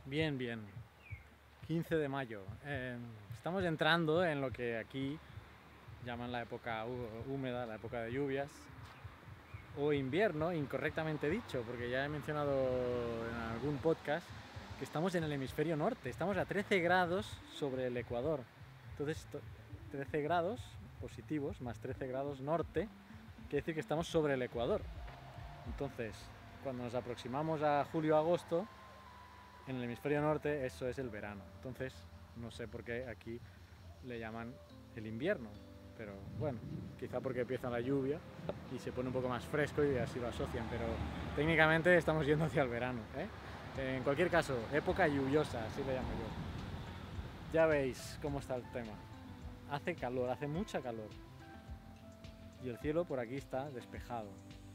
Bien, bien. 15 de mayo. Estamos entrando en lo que aquí llaman la época húmeda, la época de lluvias, o invierno, incorrectamente dicho, porque ya he mencionado en algún podcast que estamos en el hemisferio norte, estamos a 13 grados sobre el Ecuador. Entonces, 13 grados positivos más 13 grados norte, quiere decir que estamos sobre el Ecuador. Entonces, cuando nos aproximamos a julio-agosto, en el hemisferio norte eso es el verano. Entonces, no sé por qué aquí le llaman el invierno, pero bueno, quizá porque empieza la lluvia y se pone un poco más fresco y así lo asocian, pero técnicamente estamos yendo hacia el verano, ¿eh? En cualquier caso, época lluviosa, así le llamo yo. Ya veis cómo está el tema. Hace calor, hace mucha calor. Y el cielo por aquí está despejado.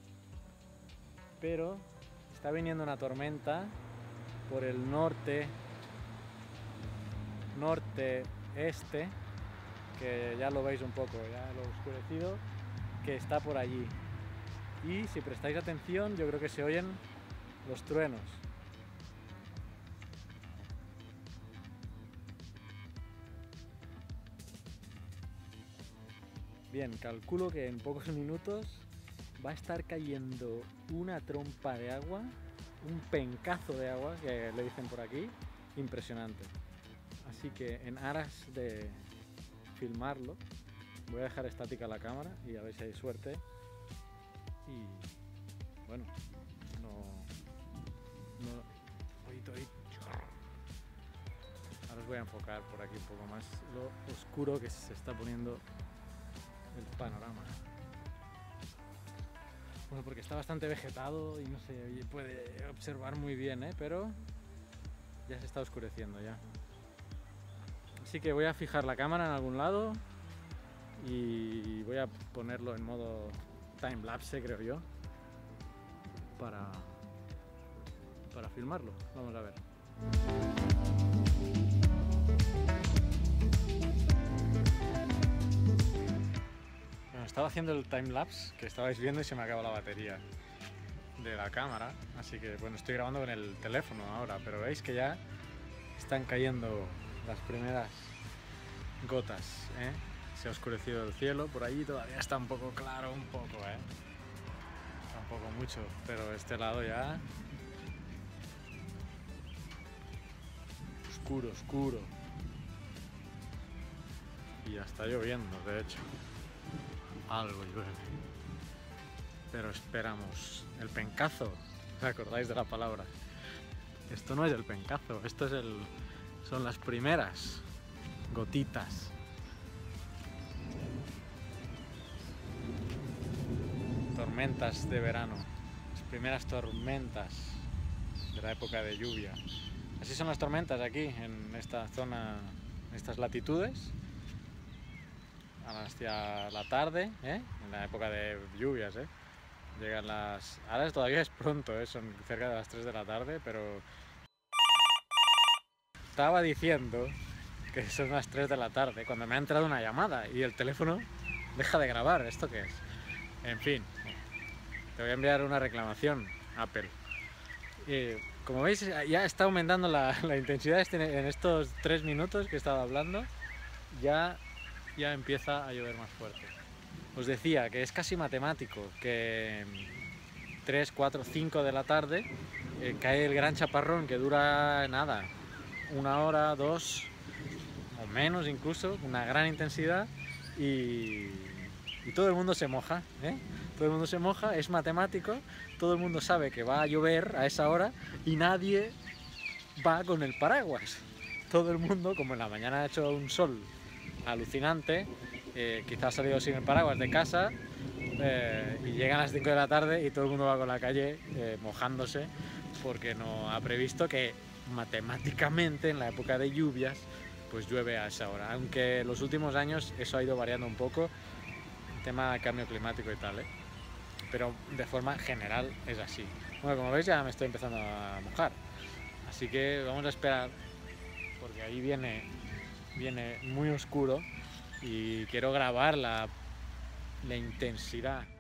Pero está viniendo una tormenta por el norte-este, que ya lo veis un poco, ya lo oscurecido, que está por allí. Y si prestáis atención, yo creo que se oyen los truenos. Bien, calculo que en pocos minutos va a estar cayendo una trompa de agua, un pencazo de agua, que le dicen por aquí, impresionante. Así que en aras de filmarlo, voy a dejar estática la cámara y a ver si hay suerte. Y bueno, ahora os voy a enfocar por aquí un poco más lo oscuro que se está poniendo el panorama. Bueno, porque está bastante vegetado y no se puede observar muy bien, pero ya se está oscureciendo ya. Así que voy a fijar la cámara en algún lado y voy a ponerlo en modo time-lapse, creo yo, para filmarlo. Vamos a ver. Bueno, estaba haciendo el time-lapse que estabais viendo y se me acabó la batería de la cámara, así que bueno, estoy grabando con el teléfono ahora, pero veis que ya están cayendo las primeras gotas, Se ha oscurecido el cielo, por allí todavía está un poco claro, tampoco mucho, pero este lado ya oscuro, y ya está lloviendo, de hecho, algo llueve, pero esperamos el pencazo. ¿Os acordáis de la palabra? Esto no es el pencazo, esto es son las primeras gotitas. Tormentas de verano, las primeras tormentas de la época de lluvia. Así son las tormentas aquí, en esta zona, en estas latitudes, hacia la tarde, en la época de lluvias, Llegan ahora todavía es pronto, son cerca de las 3 de la tarde, pero estaba diciendo que son las 3 de la tarde cuando me ha entrado una llamada y el teléfono deja de grabar. ¿Esto qué es? En fin, te voy a enviar una reclamación, Apple. Como veis, ya está aumentando la intensidad en estos 3 minutos que he estado hablando. Ya empieza a llover más fuerte. Os decía que es casi matemático que 3, 4, 5 de la tarde cae el gran chaparrón que dura nada, 1 hora, 2 o menos incluso, una gran intensidad, y todo el mundo se moja, Todo el mundo se moja, es matemático, todo el mundo sabe que va a llover a esa hora y nadie va con el paraguas. Todo el mundo, como en la mañana ha hecho un sol alucinante, quizás ha salido sin el paraguas de casa, y llegan las 5 de la tarde y todo el mundo va con la calle mojándose, porque no ha previsto que matemáticamente en la época de lluvias pues llueve a esa hora, aunque en los últimos años eso ha ido variando un poco, el tema de cambio climático y tal, pero de forma general es así. Bueno, como veis ya me estoy empezando a mojar, así que vamos a esperar, porque ahí viene muy oscuro y quiero grabar la intensidad